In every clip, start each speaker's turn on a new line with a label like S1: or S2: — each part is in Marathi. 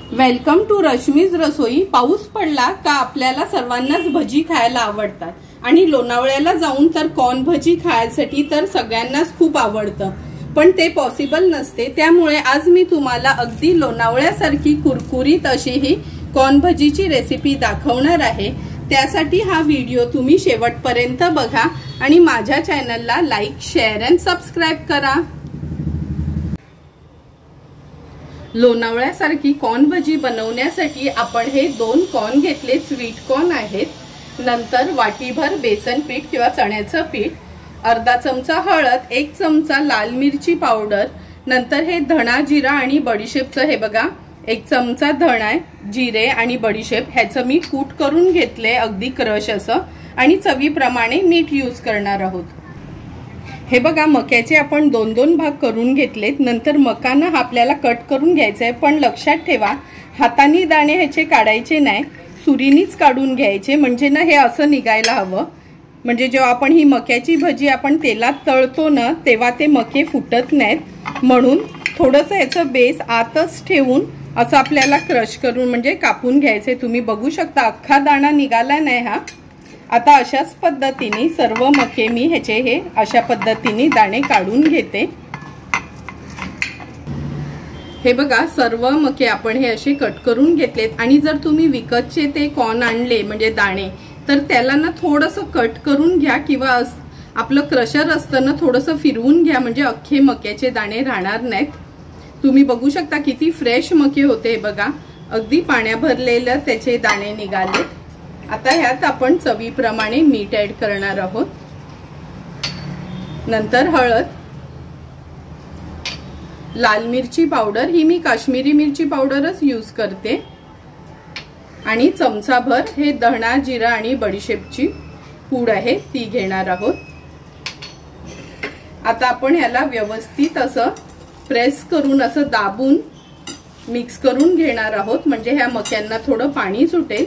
S1: वेलकम टू रश्मीज रसोई। पाऊस पडला का आपल्याला सर्वांनाच भजी खायला आवडतात आणि लोणावळ्याला जाऊन तर कॉर्न भजी खायसाठी तर सगळ्यांनाच खूप आवडतं, पण ते पॉसिबल नसते। त्यामुळे आज मी तुम्हाला अगदी लोणावळ्यासारखी कुरकुरीत अशी ही कॉर्न भजीची रेसिपी दाखवणार आहे। त्यासाठी हा व्हिडिओ तुम्ही शेवटपर्यंत बघा आणि माझ्या चॅनलला लाईक, शेअर आणि सबस्क्राइब करा। लोणावळ्यासारखी कॉर्न भजी बनवण्यासाठी आपण हे 2 कॉर्न घेतले, स्वीट कॉर्न आहेत। नंतर वाटीभर बेसन पीठ किंवा चण्याचं पीठ, अर्धा चमचा हळद, 1 चमचा लाल मिरची पावडर, नंतर हे धणा, जिरा आणि बडीशेपचं हे बघा 1 चमचा धणा, जिरे आणि बडीशेप ह्याचं मी कूट करून घेतले, अगदी क्रश असं, आणि चवीप्रमाणे मीठ यूज करणार आहोत। हे बघा मक्याचे आपण 2-2 भाग करून घेतलेत। नंतर मकाना आपल्याला कट करून घ्यायचा आहे, पण लक्षात ठेवा हाताने दाणे ह्याचे काढायचे नाही, सुरीनीच काढून घ्यायचे, म्हणजे ना हे असं निघायला हवं। म्हणजे जेव्हा आपण ही मक्याची भजी आपण तेलात तळतो ना तेव्हा ते मके फुटत नाहीत, म्हणून थोडंसं ह्याचं बेस आतच ठेवून असं आपल्याला क्रश करून म्हणजे कापून घ्यायचे। तुम्ही बघू शकता अख्खा दाणा निघाला नाही हा। आता अशाच पद्धतीने सर्व मके मी ह्याचे हे अशा पद्धतीने दाणे काढून घेते। हे बघा सर्व मके आपण हे असे कट करून घेतलेत, आणि जर तुम्ही विकतचे ते कॉर्न आणले म्हणजे दाणे तर त्याला ना थोडंसं कट करून घ्या, किंवा आपलं क्रशर असतं ना थोडंसं फिरवून घ्या, म्हणजे अख्खे मक्याचे दाणे राहणार नाहीत। तुम्ही बघू शकता किती फ्रेश मके होते, बघा अगदी पाण्या भरलेलं त्याचे दाणे निघाले। आता ह्यात आपण चवीप्रमाणे मीठ ऍड करणार आहोत, नंतर हळद, लाल मिरची पावडर, ही मी काश्मीरी मिरची पावडरच यूज करते, आणि चमचाभर हे धणा, जिरा आणि बडीशेपची पूड आहे ती घेणार आहोत। आता आपण ह्याला व्यवस्थित असं प्रेस करून असं दाबून मिक्स करून घेणार आहोत, म्हणजे ह्या मक्यांना थोडं पाणी सुटेल।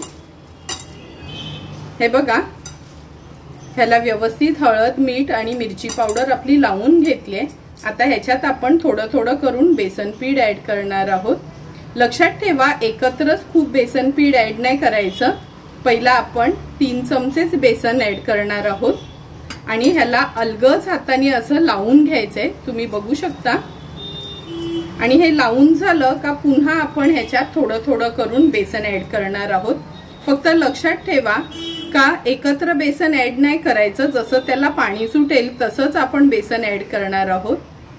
S1: हे बघा ह्याला व्यवस्थित हळद, मीठ आणि मिरची पावडर आपली लावून घेतली। आता ह्याच्यात आपण थोडं थोडं करून बेसन पीठ ऍड करणार आहोत। लक्षात ठेवा एकत्रच खूप बेसन पीठ ऍड नाही करायचं, पहिला आपण 3 चमचेच बेसन ऍड करणार आहोत, आणि ह्याला अलगद हाताने असं लावून घ्यायचंय, तुम्ही बघू शकता। आणि हे लावून झालं का पुन्हा आपण ह्याच्यात थोडं थोडं करून बेसन ऍड करणार आहोत। फक्त लक्षात ठेवा का एकत्र बेसन ऍड नाही करायचं, जसं त्याला पाणी सुटेल तसंच आपण बेसन ऍड करणार आहोत।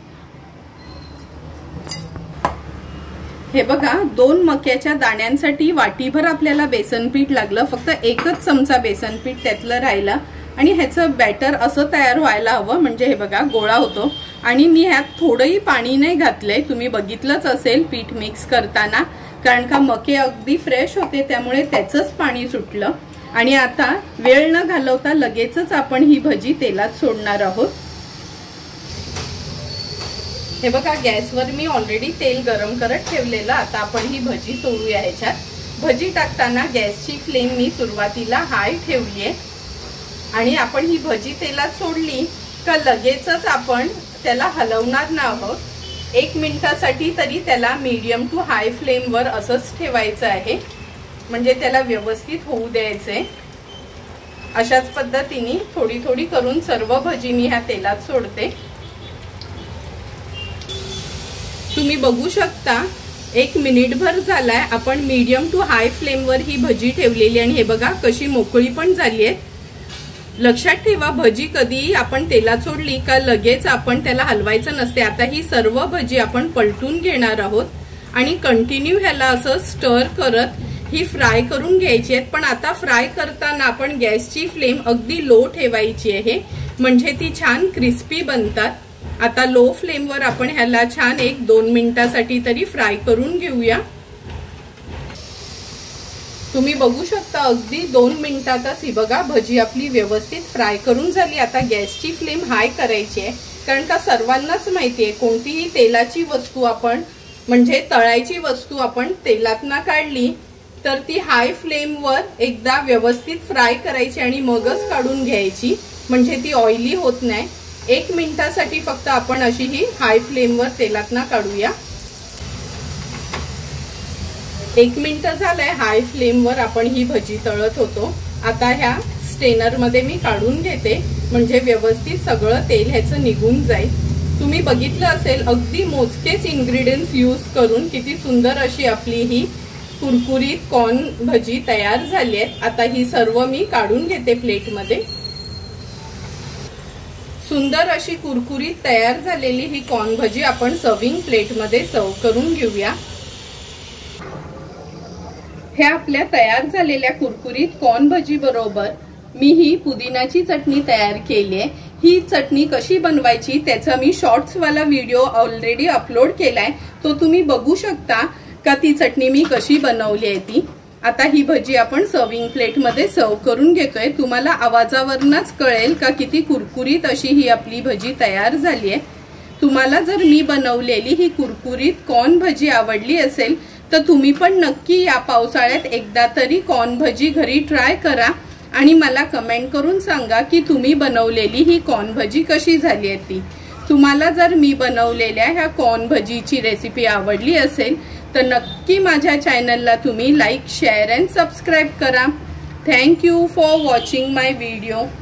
S1: हे बघा 2 मक्याच्या दाण्यांसाठी वाटीभर आपल्याला बेसन पीठ लागलं, फक्त 1च चमचा बेसन पीठ त्यातलं राहिलं, आणि ह्याचं बॅटर असं तयार व्हायला हवं, म्हणजे हे बघा गोळा होतो। आणि मी ह्यात थोडंही पाणी नाही घातलंय, तुम्ही बघितलंच असेल पीठ मिक्स करताना, कारण का मके अगदी फ्रेश होते त्यामुळे त्याचंच पाणी सुटलं। आणि आता वेळ न घालवता लगेचच आपण ही भजी तेलात सोडणार आहोत। हे बघा गॅसवर मी ऑलरेडी तेल गरम करत ठेवलेलं, आता आपण ही भजी सोडूया ह्याच्यात। भजी टाकताना गॅसची फ्लेम मी सुरुवातीला हाय ठेवलीये, आणि आपण ही भजी तेलात सोडली का लगेचच आपण त्याला हलवणार नाही आहोत। 1 मिनिटासाठी तरी त्याला मीडियम टू हाय फ्लेम वर असंच ठेवायचं आहे, म्हणजे त्याला व्यवस्थित होऊ द्यायचंय। अशाच पद्धतीने थोडी थोडी करून सर्व भजी मी ह्या तेलात सोडते। तुम्ही बघू शकता 1 मिनिटभर झालाय, आपण मीडियम टू हाय फ्लेम वर ही भजी ठेवलेली, आणि हे बघा कशी मोकळी पण झाली आहे। लक्षात ठेवा भजी कधी आपण तेलात सोडली का लगेच आपण त्याला हलवायचं नसते। आता ही सर्व भजी आपण पलटून घेणार आहोत, आणि कंटिन्यू ह्याला असं स्टर करत ही फ्राय करून घ्यायची आहेत। पण आता फ्राय करताना आपण गॅसची फ्लेम अगदी लो ठेवायची आहे, म्हणजे ती छान क्रिस्पी बनतात। आता लो फ्लेम वर आपण ह्याला छान 1-2 मिनिटासाठी तरी फ्राय करून घेऊया। तुम्ही बघू शकता अगदी 2 मिनिटातच ही बघा भजी आपली व्यवस्थित फ्राय करून झाली। आता गॅसची फ्लेम हाय करायची आहे, कारण का सर्वांनाच माहिती आहे कोणतीही तेलाची वस्तू आपण म्हणजे तळायची वस्तू आपण तेलात ना काढली तर ती हाय फ्लेम वर एकदा व्यवस्थित फ्राय करायची आणि मगच काढून घ्यायची, म्हणजे ती ऑइली होत नाही। 1 मिनिटासाठी फक्त आपण अशी ही हाय फ्लेम वर तेलात ना काढूया। 1 मिनिट झालंय हाय फ्लेमवर आपण ही भजी तळत होतो। आता ह्या स्टेनर मध्ये मी काढून घेते, म्हणजे व्यवस्थित सगळं तेल ह्याचं निघून जाईल। तुम्ही बघितलं असेल अगदी मोजकेच इन्ग्रेडियंट्स यूज करून किती सुंदर अशी आपली ही कुरकुरीत कॉर्न भजी तयार झाली आहे। आता ही सर्व मी काढून घेते प्लेटमध्ये। सुंदर अशी कुरकुरीत तयार झालेली ही कॉर्न भजी आपण सर्विंग प्लेटमध्ये सर्व करून घेऊया। ह्या आपल्या तयार झालेल्या कुरकुरीत कॉर्न भजी बरोबर मी ही पुदिनाची चटणी तयार केली आहे। ही चटणी कशी बनवायची त्याचा मी शॉर्ट्स वाला व्हिडिओ ऑलरेडी अपलोड केलाय, तो तुम्ही बघू शकता का ती चटणी मी कशी बनवली आहे ती। आता ही भजी आपण सर्विंग प्लेट मध्ये सर्व करून घेतोय। तुम्हाला आवाजावरूनच कळेल का किती कुरकुरीत अशी ही आपली भजी तयार झाली आहे। तुम्हाला जर मी बनवलेली ही कुरकुरीत कॉर्न भजी आवडली असेल तर तुम्ही पण नक्की या पावसाळ्यात एकदा तरी कॉर्न भजी घरी ट्राय करा आणि मला कमेंट करून सांगा की तुम्ही बनवलेली ही कॉर्न भजी कशी झाली आहे ती। तुम्हाला जर मी बनवलेल्या ह्या कॉर्न भजीची रेसिपी आवडली असेल तर नक्की माझ्या चॅनलला तुम्ही लाईक, शेअर अँड सबस्क्राईब करा। Thank you for watching my video.